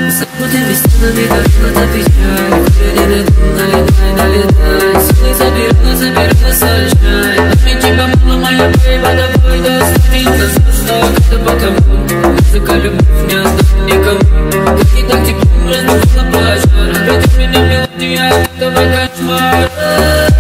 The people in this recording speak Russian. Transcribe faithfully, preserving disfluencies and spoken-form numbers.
Забудь веселыми, как на печаль. Курили дым, налетай, налетай. Силы заберу, заберу, насажай. Мне тебя мало, моя бейба, давай достань. Заставь, это потому. Музыка, любовь, не оставь никому. Как не так тепло, раздувала пожар. Ради меня мелодия, давай кошмар.